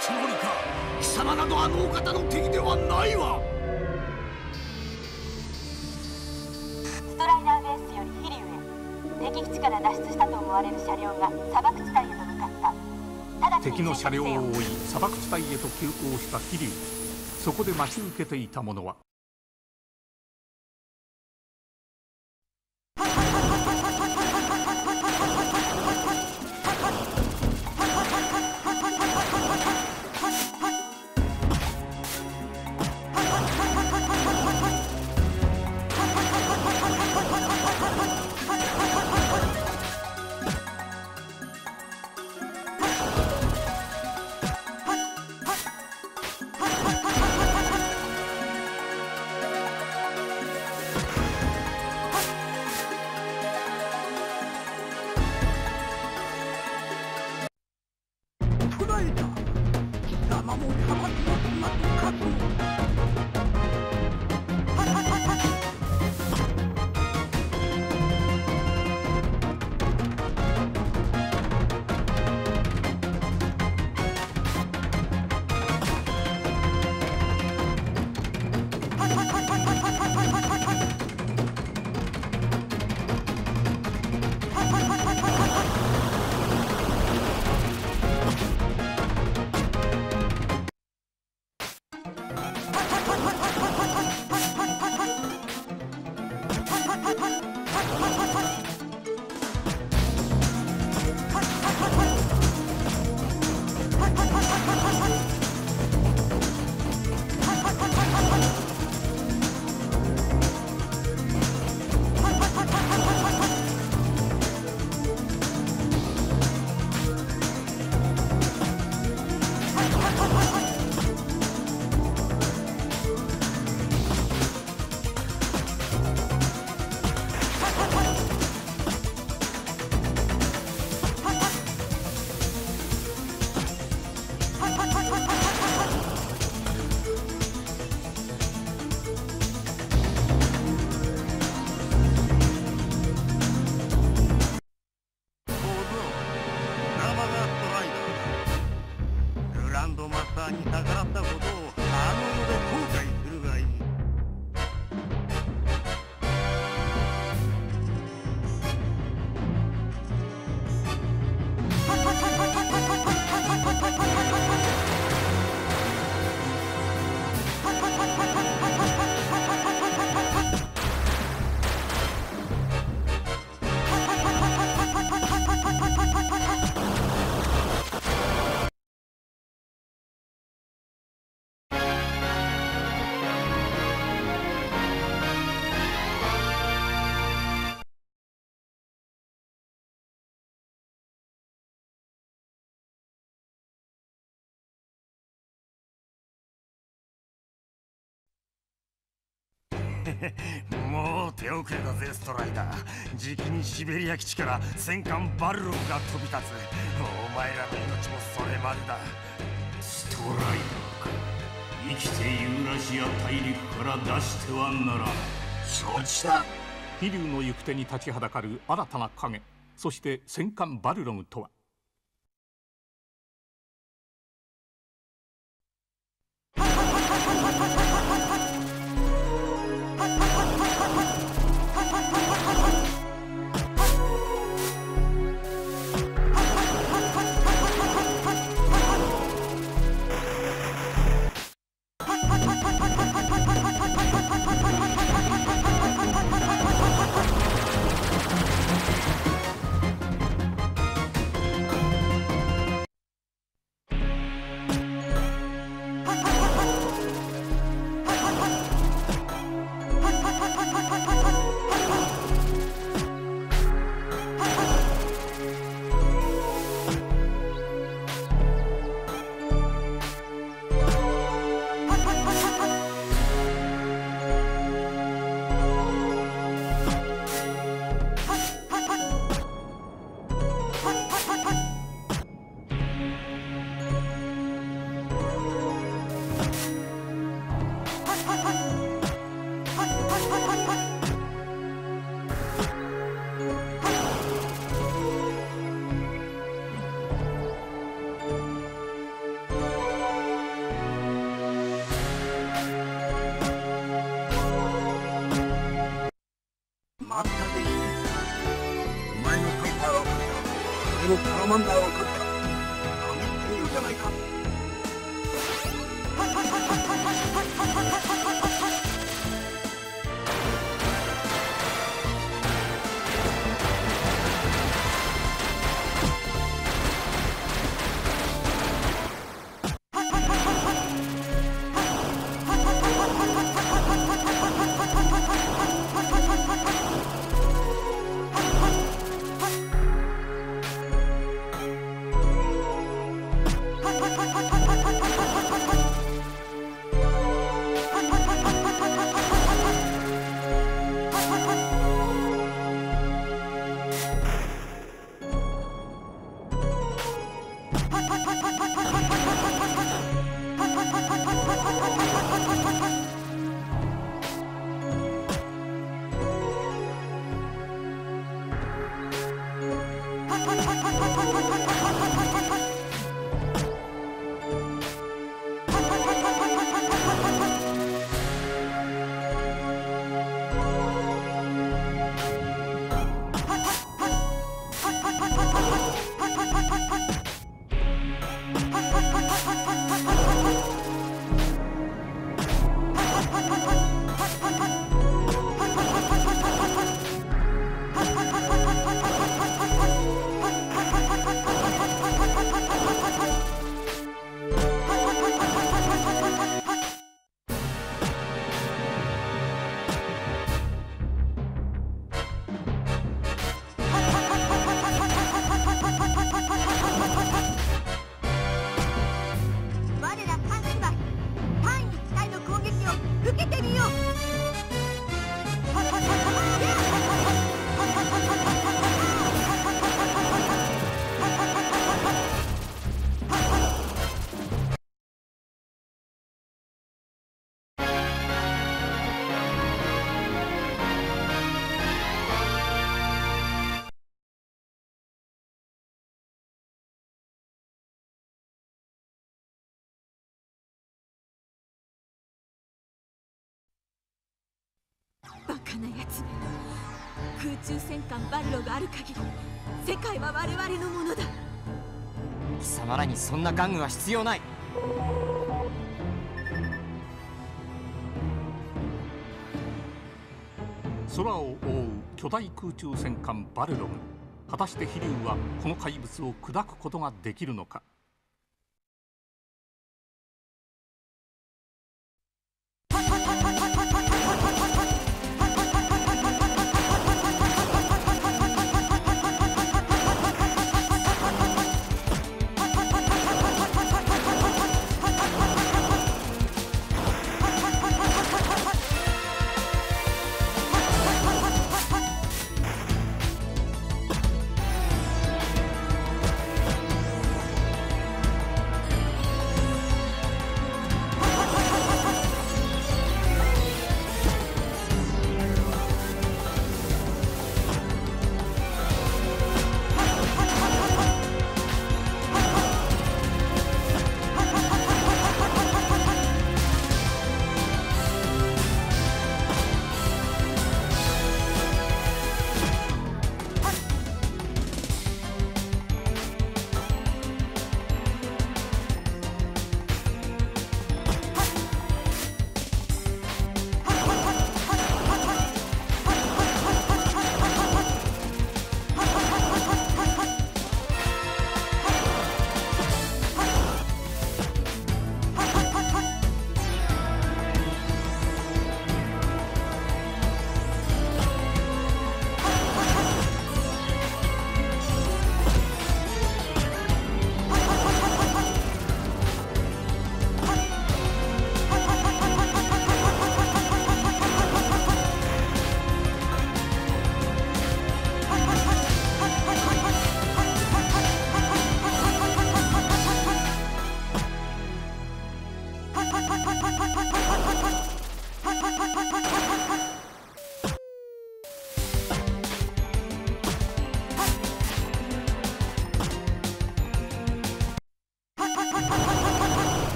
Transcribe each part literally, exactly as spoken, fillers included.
つもりか。貴様などあのお方の敵ではないわ。 ストライダーベースより飛竜へ、敵基地から脱出したと思われる車両が砂漠地帯へと向かった。 敵の車両を追い砂漠地帯へと急行した飛竜。そこで待ち受けていたものはもう手遅れだぜ、ストライダー。じきにシベリア基地から戦艦バルログが飛び立つ。お前らの命もそれまでだ。 ストライダーか。生きてユーラシア大陸から出してはならん。承知だ。 飛竜の行く手に立ちはだかる新たな影、そして戦艦バルログとは。 俺のカラマンダーを勝った。神っているじゃないか。 バカなやつめ。空中戦艦バルロがある限り世界は我々のものだ。 貴様らにそんな玩具は必要ない。 空を覆う巨大空中戦艦バルログ。果たして飛竜はこの怪物を砕くことができるのか。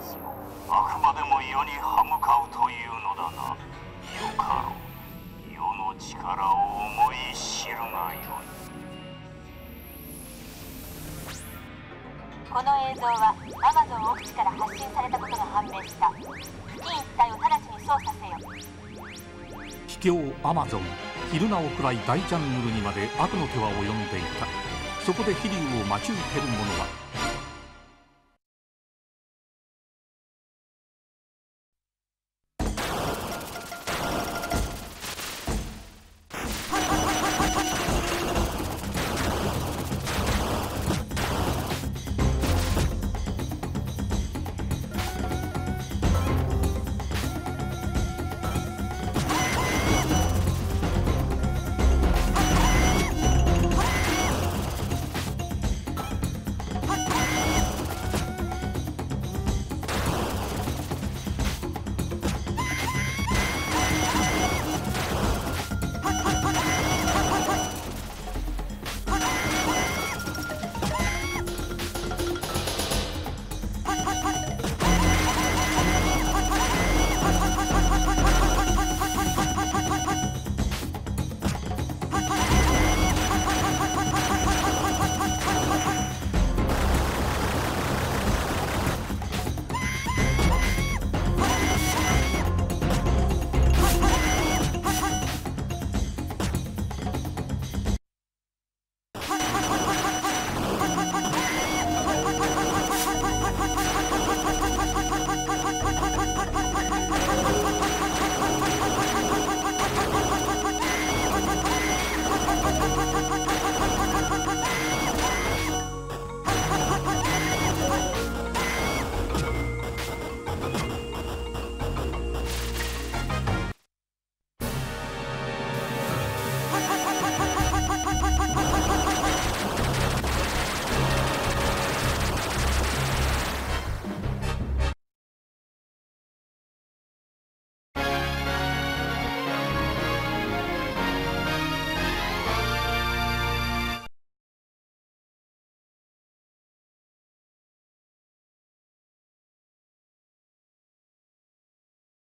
しよう。 あくまでも世に歯向かうというのだな。よかろう。世の力を思い知るがよい。 この映像はアマゾン奥地から発信されたことが判明した。付近一帯を直ちに操作せよ。 秘境アマゾン、昼なおくらい大ジャングルにまで悪の手は及んでいた。そこで飛竜を待ち受ける者は